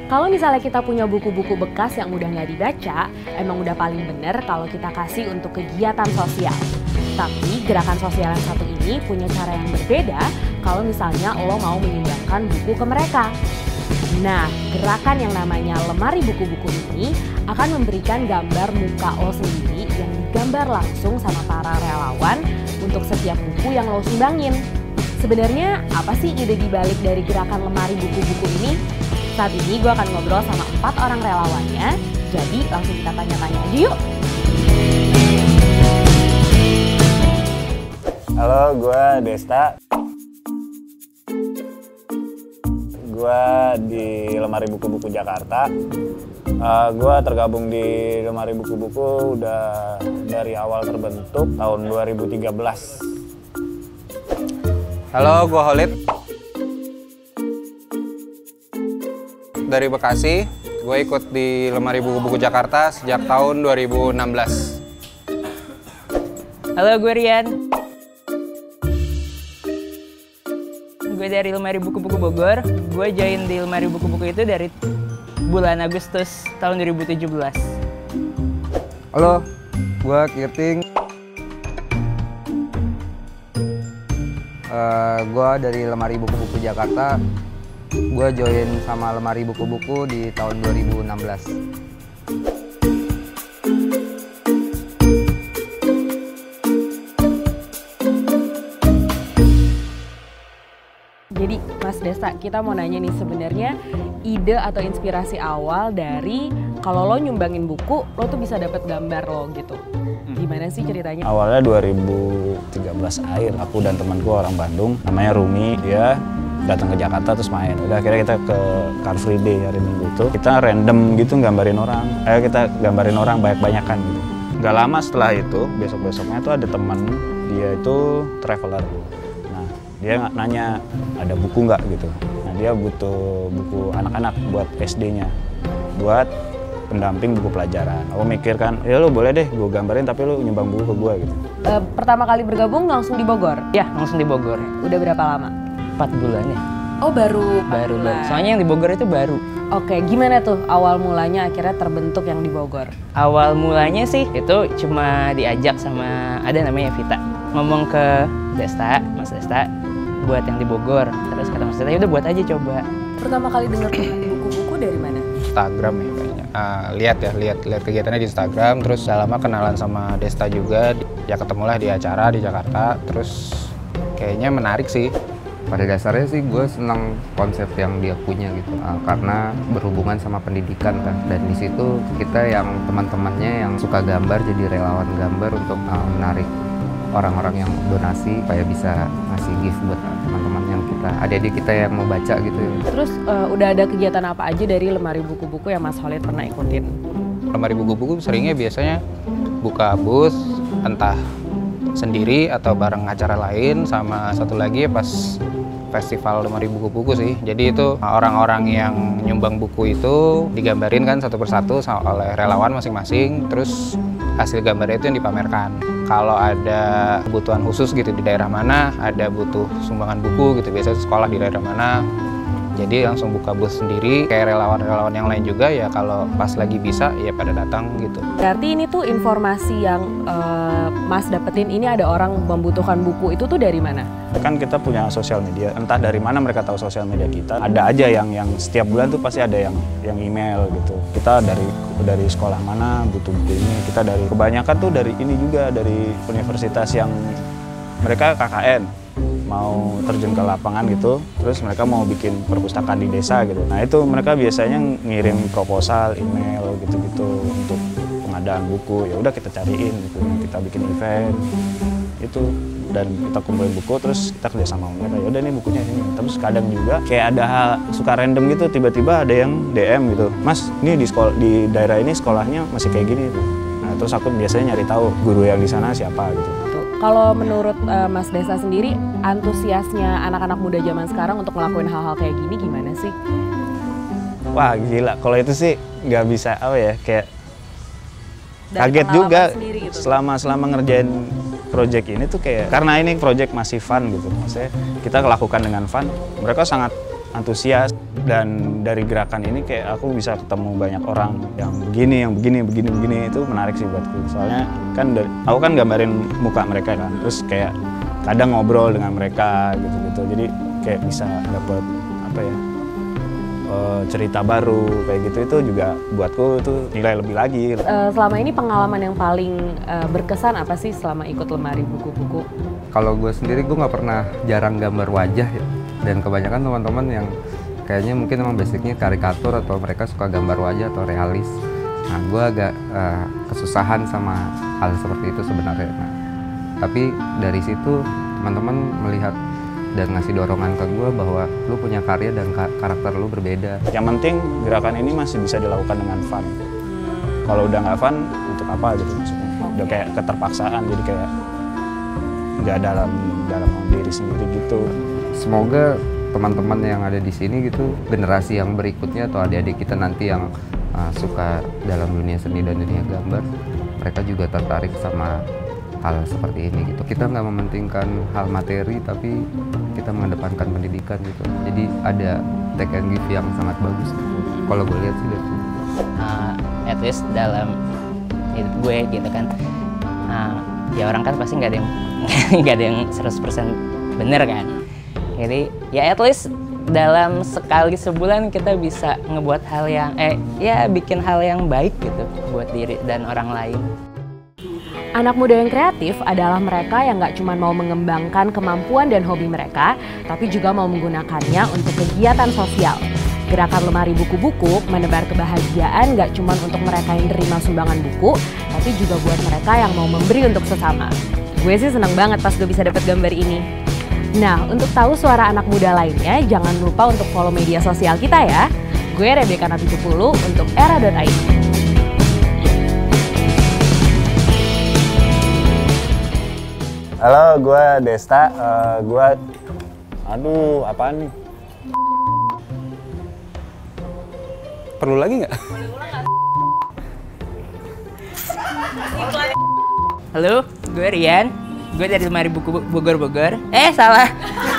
Kalau misalnya kita punya buku-buku bekas yang udah nggak dibaca, emang udah paling bener kalau kita kasih untuk kegiatan sosial. Tapi gerakan sosial yang satu ini punya cara yang berbeda kalau misalnya lo mau menyumbangkan buku ke mereka. Nah, gerakan yang namanya lemari buku-buku ini akan memberikan gambar muka lo sendiri yang digambar langsung sama para relawan untuk setiap buku yang lo sumbangin. Sebenarnya apa sih ide dibalik dari gerakan lemari buku-buku ini? Saat ini gue akan ngobrol sama 4 orang relawannya, jadi langsung kita tanya-tanya aja yuk. Halo, gue Desta. Gue di Lemari Buku-Buku Jakarta. Gue tergabung di Lemari Buku-Buku udah dari awal terbentuk tahun 2013. Halo, gue Holid. Dari Bekasi, gue ikut di Lemari Buku-Buku Jakarta sejak tahun 2016. Halo, gue Rian. Gue dari Lemari Buku-Buku Bogor. Gue join di Lemari Buku-Buku itu dari bulan Agustus tahun 2017. Halo, gue Kirting. Gue dari Lemari Buku-Buku Jakarta. Gue join sama Lemari Buku-Buku di tahun 2016. Jadi Mas Desta, kita mau nanya nih, sebenarnya ide atau inspirasi awal dari kalau lo nyumbangin buku, lo tuh bisa dapat gambar lo gitu. Gimana sih ceritanya? Awalnya 2013 akhir, aku dan temanku orang Bandung, namanya Rumi, dia datang ke Jakarta terus main. Udah akhirnya kita ke Car Free Day hari Minggu itu. Kita random gitu gambarin orang. Kita gambarin orang banyak-banyakan gitu. Gak lama setelah itu, besok-besoknya tuh ada teman, dia itu traveler. Nah, dia nanya ada buku nggak gitu. Nah, dia butuh buku anak-anak buat SD-nya. Buat pendamping buku pelajaran. Aku mikir kan, ya lu boleh deh gue gambarin tapi lu nyumbang buku ke gue gitu. Pertama kali bergabung langsung di Bogor? Ya, langsung di Bogor. Udah berapa lama? 4 bulan ya. Oh, baru Baru. bulan. Soalnya yang di Bogor itu baru. Oke, gimana tuh awal mulanya akhirnya terbentuk yang di Bogor? Awal mulanya sih itu cuma diajak sama ada namanya Vita. Ngomong ke Desta, Mas Desta, buat yang di Bogor. Terus kata Mas Desta, ya udah buat aja coba. Pertama kali dengar tentang buku-buku dari mana? Instagram ya kayaknya. Lihat kegiatannya di Instagram, terus udah lama kenalan sama Desta juga. Ya ketemulah di acara di Jakarta, terus kayaknya menarik sih. Pada dasarnya sih gue senang konsep yang dia punya gitu, karena berhubungan sama pendidikan kan, dan di situ kita yang teman-temannya yang suka gambar jadi relawan gambar untuk menarik orang-orang yang donasi supaya bisa ngasih gift buat teman-teman yang kita, adik-adik kita yang mau baca gitu. Terus udah ada kegiatan apa aja dari Lemari Buku-Buku yang Mas Holid pernah ikutin? Lemari Buku-Buku seringnya biasanya buka booth, entah sendiri atau bareng acara lain, sama satu lagi pas festival Lemari Buku-Buku sih. Jadi itu orang-orang yang nyumbang buku itu digambarin kan satu persatu oleh relawan masing-masing, terus hasil gambarnya itu yang dipamerkan. Kalau ada kebutuhan khusus gitu di daerah mana, ada butuh sumbangan buku gitu, biasanya sekolah di daerah mana, jadi langsung buka booth sendiri. Kayak relawan-relawan yang lain juga ya, kalau pas lagi bisa ya pada datang gitu. Berarti ini tuh informasi yang Mas dapetin, ini ada orang membutuhkan buku, itu tuh dari mana? Kan kita punya sosial media, entah dari mana mereka tahu sosial media kita. Ada aja yang setiap bulan tuh pasti ada yang email gitu. Kita dari sekolah mana butuh buku ini. Kita dari kebanyakan tuh dari ini juga, dari universitas yang mereka KKN mau terjun ke lapangan gitu, terus mereka mau bikin perpustakaan di desa gitu. Nah itu mereka biasanya ngirim proposal, email gitu-gitu untuk pengadaan buku. Ya udah kita cariin buku, kita bikin event itu, dan kita kumpulin buku, terus kita kerja sama mereka. Ya udah nih bukunya ini. Terus kadang juga kayak ada hal suka random gitu, tiba-tiba ada yang DM gitu, Mas, ini di daerah ini sekolahnya masih kayak gini gitu. Nah terus aku biasanya nyari tahu guru yang di sana siapa gitu. Kalau menurut Mas Desta sendiri, antusiasnya anak-anak muda zaman sekarang untuk ngelakuin hal-hal kayak gini gimana sih? Wah gila, kalau itu sih nggak bisa apa ya, kayak Dari kaget juga gitu. selama ngerjain project ini tuh kayak, karena ini project masih fun gitu, maksudnya kita lakukan dengan fun, mereka sangat antusias, dan dari gerakan ini kayak aku bisa ketemu banyak orang yang begini, itu menarik sih buatku. Soalnya kan aku kan gambarin muka mereka kan, terus kayak kadang ngobrol dengan mereka gitu-gitu, jadi kayak bisa dapet apa ya, cerita baru kayak gitu. Itu juga buatku itu nilai lebih lagi. Selama ini pengalaman yang paling berkesan apa sih selama ikut lemari buku-buku? Kalau gue sendiri, gue nggak pernah jarang gambar wajah ya. Dan kebanyakan teman-teman yang kayaknya mungkin emang basicnya karikatur atau mereka suka gambar wajah atau realis. Nah, gue agak kesusahan sama hal seperti itu sebenarnya. Nah, tapi dari situ teman-teman melihat dan ngasih dorongan ke gue bahwa lu punya karya dan karakter lu berbeda. Yang penting gerakan ini masih bisa dilakukan dengan fun. Kalau udah nggak fun, untuk apa gitu maksudnya? Udah kayak keterpaksaan, jadi kayak nggak dalam diri sendiri gitu. Semoga teman-teman yang ada di sini gitu, generasi yang berikutnya atau adik-adik kita nanti yang suka dalam dunia seni dan dunia gambar, mereka juga tertarik sama hal seperti ini gitu. Kita nggak mementingkan hal materi, tapi kita mengedepankan pendidikan gitu. Jadi ada take and give yang sangat bagus gitu. Kalau gue lihat sih dari sini. At least dalam hidup gue gitu kan, ya orang kan pasti nggak ada yang 100% bener kan. Jadi ya at least dalam sekali sebulan kita bisa ngebuat hal yang bikin hal yang baik gitu buat diri dan orang lain. Anak muda yang kreatif adalah mereka yang nggak cuma mau mengembangkan kemampuan dan hobi mereka, tapi juga mau menggunakannya untuk kegiatan sosial. Gerakan lemari buku-buku menebar kebahagiaan nggak cuma untuk mereka yang terima sumbangan buku, tapi juga buat mereka yang mau memberi untuk sesama. Gue sih seneng banget pas gue bisa dapat gambar ini. Nah, untuk tahu suara anak muda lainnya, jangan lupa untuk follow media sosial kita ya. Gue Rebecca Nabi 70 untuk era.id. Halo, gue Desta. Aduh, apaan nih? Perlu lagi nggak? Halo, gue Rian. Gue dari Lemari Buku Bogor. Salah.